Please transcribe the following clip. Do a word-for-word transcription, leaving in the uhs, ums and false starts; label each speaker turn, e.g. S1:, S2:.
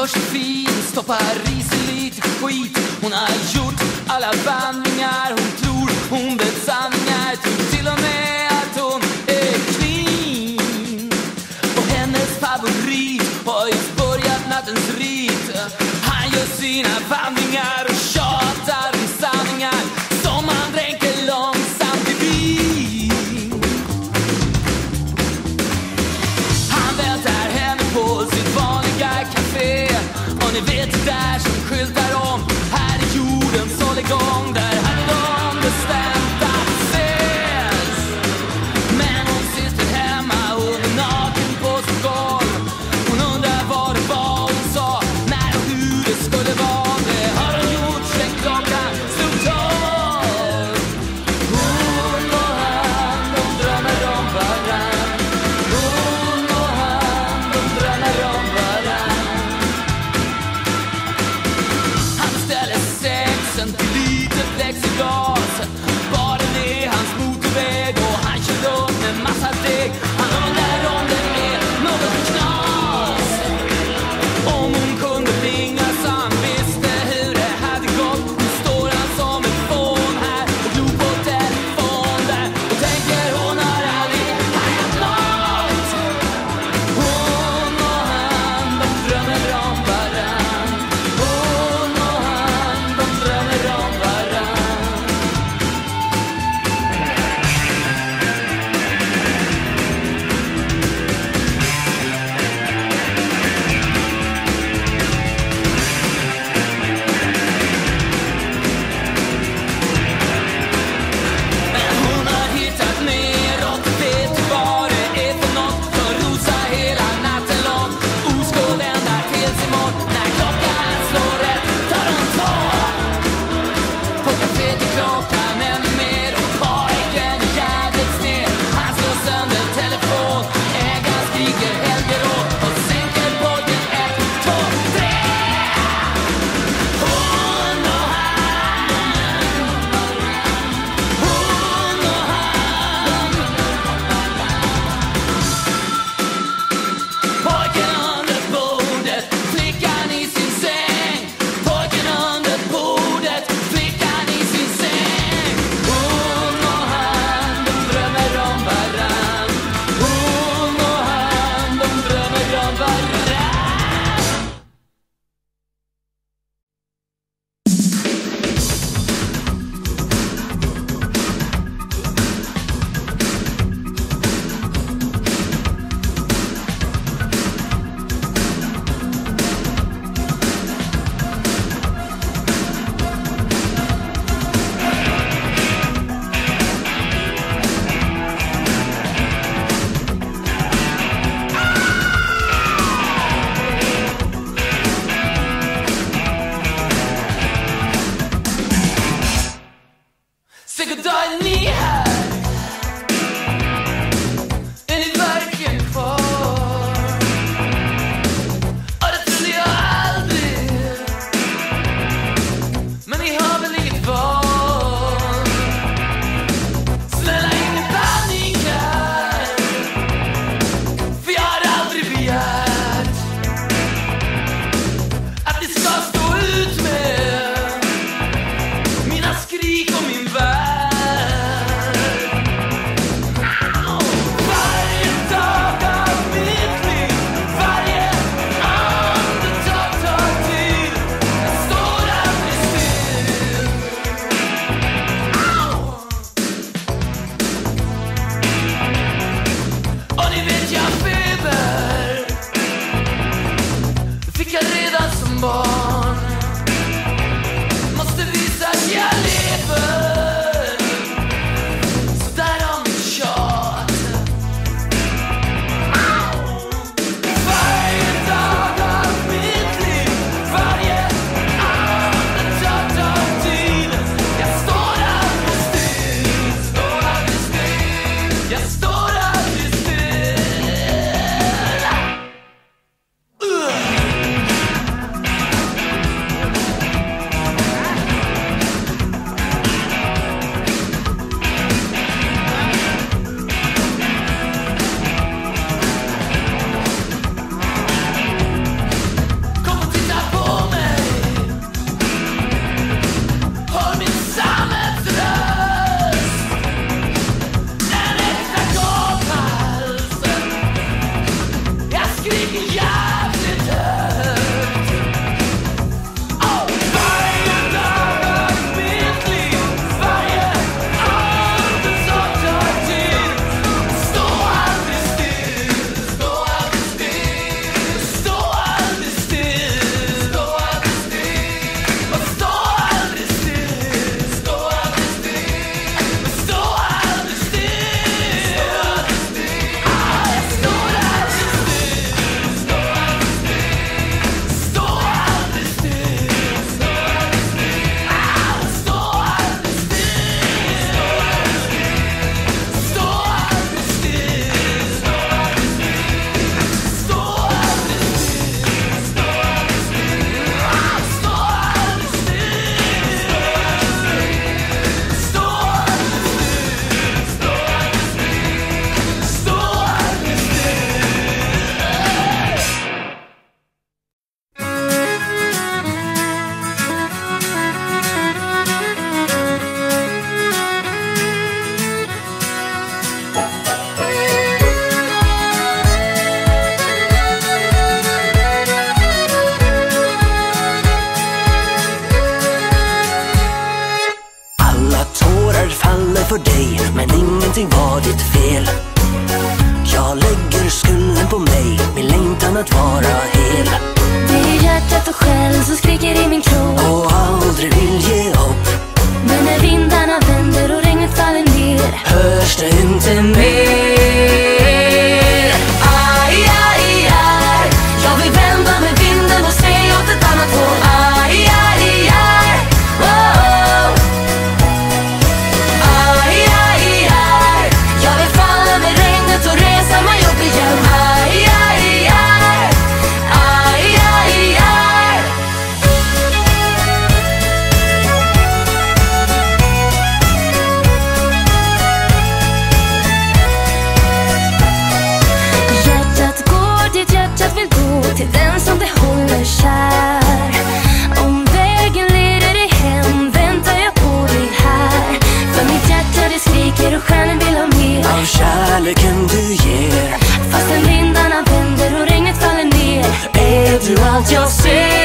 S1: gör sig fin, stoppar i sig lite skit. Hon har gjort alla vandringar, hon tror hon vet sanningar. Tror till och med att hon är clean. Och hennes favorit har just börjat nattens rit. Han gör sina vandringar och tjatar om sanningar som han dränker långsamt i vin. Han väntar henne på sitt vanliga café. Och ni vet det där som skyltar om här är jordens hålligång. Där hade de bestämt att ses. Men hon sitter hemma och är naken på sitt golv. Hon undrar vad det var hon sa, när och hur det skulle vara. Det har hon gjort sen klockan slog tolv. Hon och han, de drömmer om varann. Hon och han, de drömmer om varann. Han beställer sex centiliter plexiglas. Baren är hans motorväg och han kör upp med massa deg. Han undrar om det är något knas. Om hon kunde ringa så han visste hur det hade gått. Nu står han som ett fån här och glor på telefon där. Och tänker hon har aldrig hajat något. Hon och han, de drömmer om varann. Hon och han, de drömmer om varann. Men hon har hittat neråt, vet du vad det är för något. För rosa hela natten lång, oskuld ända till sin morgon. När klockan slår ett tar hon två. På kaféet är klockan ännu mer och pojken är jävligt sned. Han slår sönder telefon, ägaren skriker helgeråd och sänker pojken ett, två, tre. Hon och han, hon och han. Pojken under bordet, flickan i sin säng. Pojken under bordet, flickan i sin säng. Hon och han, de drömmer om varann. Hon och han, de drömmer om varann. Säg goddag, är ni här? Är ni verkligen kvar? Ja, det trodde jag aldrig. Men ni har väl inget val? Snälla, ingen panik här. För jag har aldrig begärt att ni ska stå ut med mina skrik och min värld. Varje dag av mitt liv, varje andetag tar tid. Jag står aldrig still. Och ni vet jag feber, det fick jag redan som barn. Måste visa att jag lever, så där har mitt tjat. Varje dag av mitt liv, varje andetag tar tid. Jag står aldrig still, står aldrig still. Jag står aldrig still.
S2: på mig, min längtan att vara hel.
S3: Det är hjärtat och själ som skriker i min kropp
S2: och aldrig vill ge upp.
S3: Men när vindarna vänder och regnet faller ner
S2: hörs det inte mer.
S3: Aj, aj, aj. Jag vill vända med vinden och se åt ett annat håll. Aj, aj, aj. Oh, oh. Aj, aj, aj. Jag vill falla med regnet och resa mig upp igen. Aj, aj, aj. Aj, aj, aj. Hjärtat går dit hjärtat vill gå, till den som det håller kär. Om vägen leder dig hem väntar jag på dig här. För mitt hjärta det skriker och stjärnan vill ha mer
S2: av kärleken du ger.
S3: Fastän vindarna vänder och regnet faller ner
S2: är du allt jag ser.